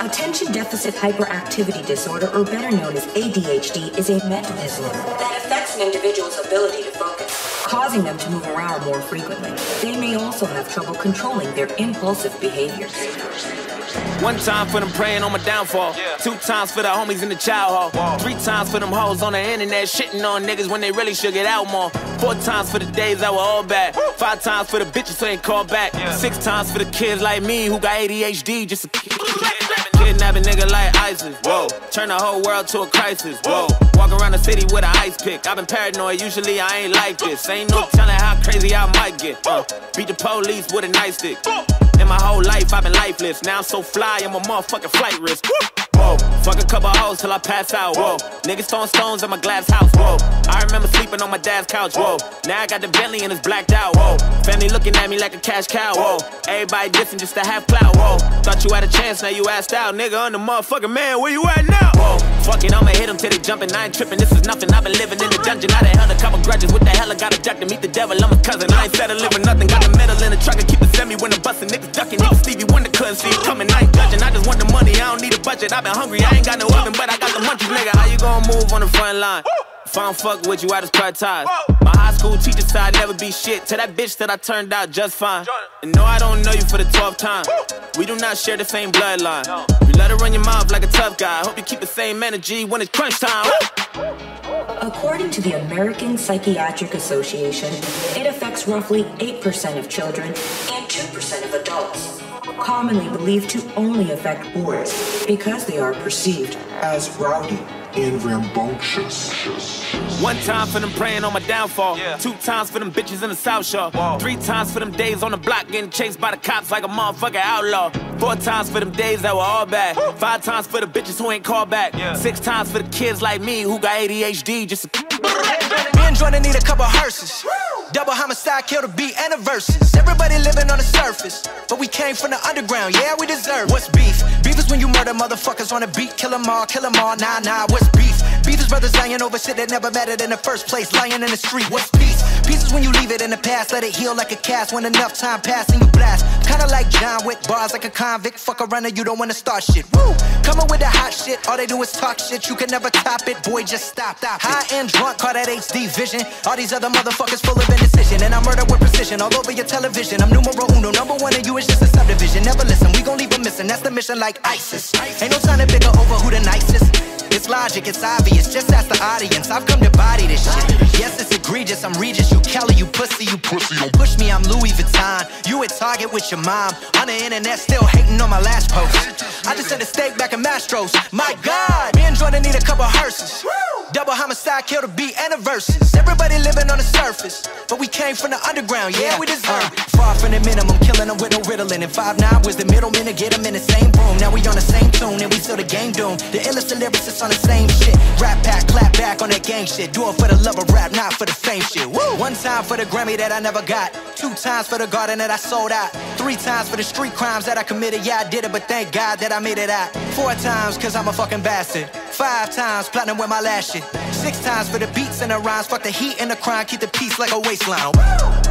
Attention Deficit Hyperactivity Disorder, or better known as ADHD, is a mental disorder that affects an individual's ability to focus, causing them to move around more frequently. They may also have trouble controlling their impulsive behaviors. One time for them praying on my downfall. 2 times for the homies in the child hall. 3 times for them hoes on the internet shitting on niggas when they really should get out more. 4 times for the days that were all bad. 5 times for the bitches who ain't called back. 6 times for the kids like me who got ADHD just to kidnap a nigga like ISIS. Whoa, turn the whole world to a crisis. Whoa, walk around the city with an ice pick. I've been paranoid, usually I ain't like this. Ain't no telling how crazy I might get. Beat the police with a nightstick. In my whole life, I've been lifeless. Now I'm so fly, I'm a motherfucking flight risk. Whoa, fuck a couple hoes till I pass out. Whoa, niggas throwing stones at my glass house. Whoa, I remember sleeping on my dad's couch. Whoa, now I got the Bentley and it's blacked out. Whoa, family looking at me like a cash cow. Whoa, everybody dissing just to have clout. Whoa, thought you had a chance, now you asked out. Nigga, I'm the motherfucking man, where you at now? Whoa, fuck it, I'ma hit them till they jumping. I ain't tripping, this is nothing. I've been living in the dungeon. I done held a couple grudges. What the hell I got abducted to meet the devil? I'm a cousin. I ain't settling with nothing. Got the metal in the truck and keep it semi when I'm busting. Niggas ducking. Niggas Stevie Wonder couldn't see it coming. I ain't judging. I just want the money. I don't need a budget. I've been hungry. I ain't got no oven, but I got the munchies, nigga. How you gonna move on the front line? If I don't fuck with you, I just cut ties. My high school teacher said I'd never be shit. To that bitch that I turned out just fine. And no, I don't know you for the 12th time. We do not share the same bloodline. You let her run your mouth like a tough guy. Hope you keep the same energy when it's crunch time. According to the American Psychiatric Association, it affects roughly 8% of children and 2% of adults. Commonly believed to only affect boys because they are perceived as rowdy and rambunctious. 1 time for them praying on my downfall. 2 times for them bitches in the South Shore. 3 times for them days on the block getting chased by the cops like a motherfucking outlaw. 4 times for them days that were all bad. 5 times for the bitches who ain't called back. 6 times for the kids like me who got ADHD just to Me and Jordan need a couple hearses. Double homicide, kill the beat and the verses. Everybody living on the surface, but we came from the underground, yeah, we deserve. What's beef? Beef is when you murder motherfuckers on a beat. Kill them all, nah, what's beef? Beef is brothers lying over shit that never mattered in the first place. Lying in the street, what's peace? Peace is when you leave it in the past, let it heal like a cast. When enough time passes and you blast. Kinda like John Wick, bars like a convict. Fuck around and you don't wanna start shit. Woo! Coming with the hot shit, all they do is talk shit. You can never top it, boy, just stop. High and drunk, call that HD vision. All these other motherfuckers full of indecision. And I murder with precision all over your television. I'm numero uno, number 1 and you is just a subdivision. Never listen, we gon' leave them missing. That's the mission like ISIS. Ain't no time to bicker over who the nicest. It's logic, it's obvious, just ask the audience. I've come to body this shit. Yes, it's egregious, I'm Regis, you Kelly, you pussy. Don't push me, I'm Louis Vuitton. You at Target with your mom. On the internet, still hating on my last post. I just had a steak back in Mastro's. My God, me and Jordan need a couple hearses. Double homicide, kill the beat and the verses. Everybody living on the surface, but we came from the underground, yeah, we deserve it. Far from the minimum, killing them with no riddling. And 5'9" was the middleman to get them in the same room. Now we on the same tune, and we still the game doomed. The illest lyricists on the same shit. Rap pack, clap back on that gang shit. Do it for the love of rap, not for the fame shit. Woo! 1 time for the Grammy that I never got. 2 times for the garden that I sold out. 3 times for the street crimes that I committed. Yeah, I did it, but thank God that I made it out. 4 times, cause I'm a fucking bastard. 5 times, platinum with my last shit. 6 times for the beats and the rhymes. Fuck the heat and the crime, keep the peace like a waistline. Woo!